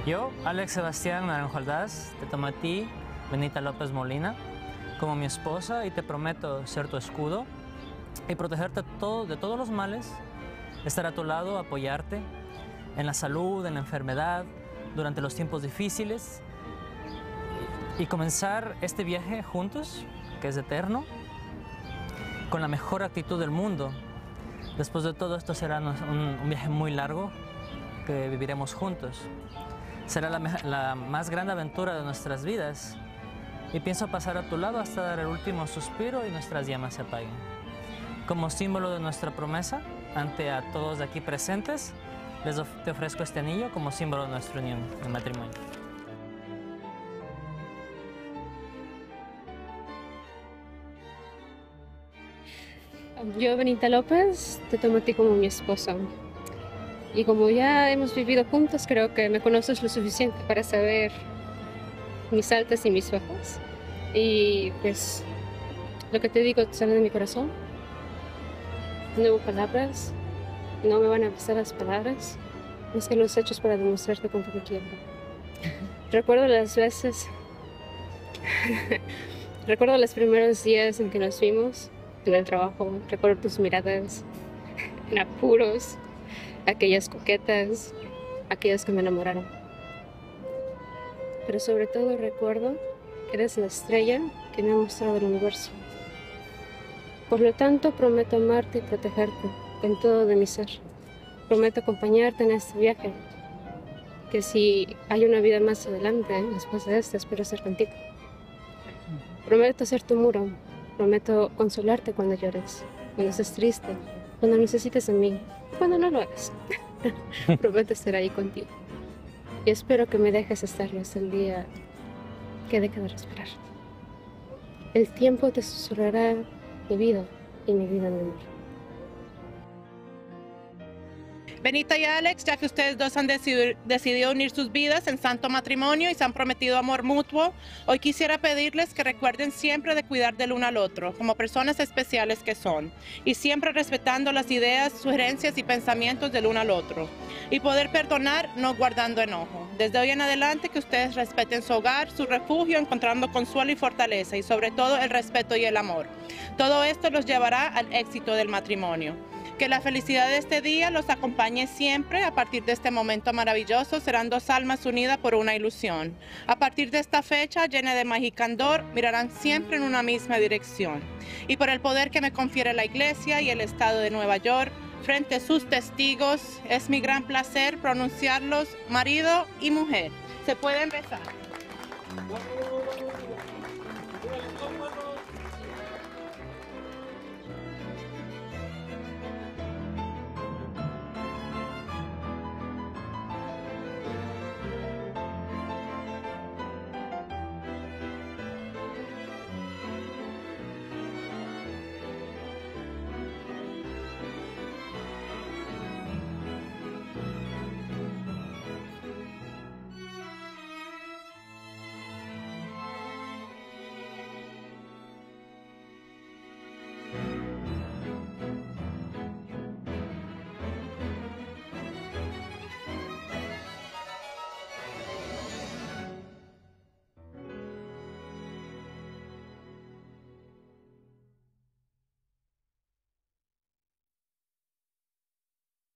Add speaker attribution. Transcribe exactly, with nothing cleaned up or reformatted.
Speaker 1: Yo, Alex Sebastián Naranjo Aldaz, te tomo a ti, Benita López Molina, como mi esposa y te prometo ser tu escudo y protegerte todo, de todos los males, estar a tu lado, apoyarte en la salud, en la enfermedad, durante los tiempos difíciles y comenzar este viaje juntos, que es eterno, con la mejor actitud del mundo. Después de todo esto será un, un viaje muy largo que viviremos juntos. Será la, la más grande aventura de nuestras vidas y pienso pasar a tu lado hasta dar el último suspiro y nuestras llamas se apaguen. Como símbolo de nuestra promesa ante a todos de aquí presentes, les of te ofrezco este anillo como símbolo de nuestra unión en matrimonio.
Speaker 2: Yo, Benita López, te tomo a ti como mi esposa. Y como ya hemos vivido juntos, creo que me conoces lo suficiente para saber mis altas y mis bajas. Y pues lo que te digo sale de mi corazón. No hubo palabras, no me van a bastar las palabras, más que los hechos para demostrarte cuánto te quiero. Recuerdo las veces, recuerdo los primeros días en que nos vimos en el trabajo, recuerdo tus miradas en apuros, aquellas coquetas, aquellas que me enamoraron. Pero sobre todo recuerdo que eres la estrella que me ha mostrado el universo. Por lo tanto, prometo amarte y protegerte con todo de mi ser. Prometo acompañarte en este viaje, que si hay una vida más adelante, después de esta, espero estar contigo. Prometo ser tu muro, prometo consolarte cuando llores, cuando estés triste, cuando necesites de mí, cuando no lo hagas. Prometo estar ahí contigo. Y espero que me dejes estarlo hasta el día que deje de respirar. El tiempo te susurrará mi vida y mi vida, mi amor.
Speaker 3: Benita y Alex, ya que ustedes dos han decidido, decidido unir sus vidas en santo matrimonio y se han prometido amor mutuo, hoy quisiera pedirles que recuerden siempre de cuidar del uno al otro, como personas especiales que son, y siempre respetando las ideas, sugerencias y pensamientos del uno al otro, y poder perdonar no guardando enojo. Desde hoy en adelante que ustedes respeten su hogar, su refugio, encontrando consuelo y fortaleza, y sobre todo el respeto y el amor. Todo esto los llevará al éxito del matrimonio. Que la felicidad de este día los acompañe siempre. A partir de este momento maravilloso serán dos almas unidas por una ilusión. A partir de esta fecha llena de magia y candor, mirarán siempre en una misma dirección. Y por el poder que me confiere la Iglesia y el Estado de Nueva York, frente a sus testigos, es mi gran placer pronunciarlos marido y mujer. Se pueden besar.